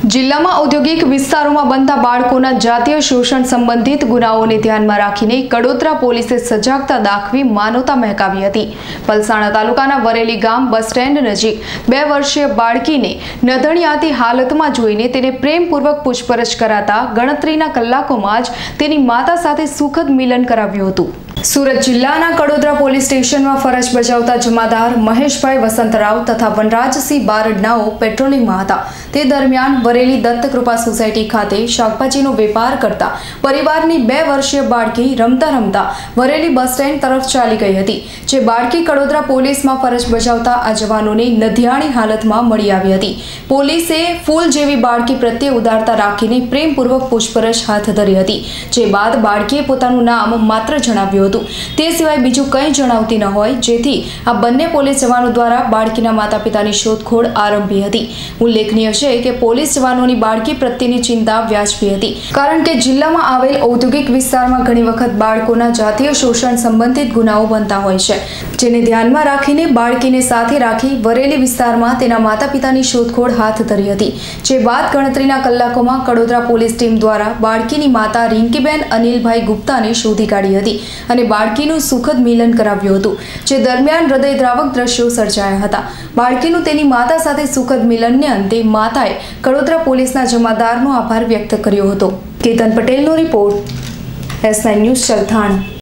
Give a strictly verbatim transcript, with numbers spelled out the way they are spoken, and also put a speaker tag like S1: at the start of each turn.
S1: જિલ્લામાં ઔદ્યોગિક વિસ્તારોમાં બનતા બાળકોના જાતીય શોષણ સંબંધિત ગુનાઓને ધ્યાનમાં રાખીને કડોદરા પોલીસે સજાગતા દાખવી માનવતા મહેકાવી હતી। પલસાણા તાલુકાના વરેલી ગામ બસ સ્ટેન્ડ નજીક બે વર્ષીય બાળકીને નધણિયાતી હાલતમાં જોઈને તેને પ્રેમપૂર્વક પૂછપરછ કરાતા ગણતરીના કલાકોમાં જ તેની માતા સાથે સુખદ મિલન કરાવ્યું હતું। સુરત જિલ્લાના કડોદરા પોલીસ સ્ટેશનમાં ફરજ બજાવતા જમાદાર મહેશભાઈ વસંતરાવ તથા વનરાજસિંહ બારડનાઓ પેટ્રોલિંગમાં હતા। તે દરમિયાન વરેલી દત્તકૃપા સોસાયટી ખાતે શાકભાજીનો વેપાર કરતા પરિવારની બે વર્ષીય બાળકી રમતા રમતા વરેલી બસ સ્ટેન્ડ તરફ ચાલી ગઈ હતી, જે બાળકી કડોદરા પોલીસમાં ફરજ બજાવતા આ જવાનોને નધિયાણી હાલતમાં મળી આવી હતી। પોલીસે ફૂલ જેવી બાળકી પ્રત્યે ઉદારતા રાખીને પ્રેમપૂર્વક પૂછપરછ હાથ ધરી હતી, જે બાદ બાળકીએ પોતાનું નામ માત્ર જણાવ્યું હતું। તે સિવાય બીજું કંઈ જણાવતી ન હોય, જેથી આ બંને પોલીસ જવાનો દ્વારા બાળકીના માતા પિતાની શોધખોળ આરંભી હતી। ઉલ્લેખનીય છે કે પોલીસ જવાનોની બાળકી પ્રત્યેની ચિંતા વ્યાજબી હતી, કારણ કે જિલ્લામાં આવેલ ઔદ્યોગિક વિસ્તારમાં ઘણી વખત બાળકોના જાતીય શોષણ સંબંધિત ગુનાઓ બનતા હોય છે, જેને ધ્યાનમાં રાખીને બાળકીને સાથે રાખી વરેલી વિસ્તારમાં તેના માતા પિતાની શોધખોળ હાથ ધરી હતી, જે બાદ ગણતરીના કલાકોમાં કડોદરા પોલીસ ટીમ દ્વારા બાળકીની માતા રિંકીબેન અનિલભાઈ ગુપ્તાને શોધી કાઢી હતી અને બાળકીનું સુખદ મિલન કરાવ્યું હતું, જે દરમિયાન હૃદયદ્રાવક દ્રશ્યો સર્જાયા હતા। બાળકીનું તેની માતા સાથે સુખદ મિલનને અંતે માતાએ કડોદરા પોલીસના જમાદારનો આભાર વ્યક્ત કર્યો હતો। કેતન પટેલનો report, S nine news, Chalthan.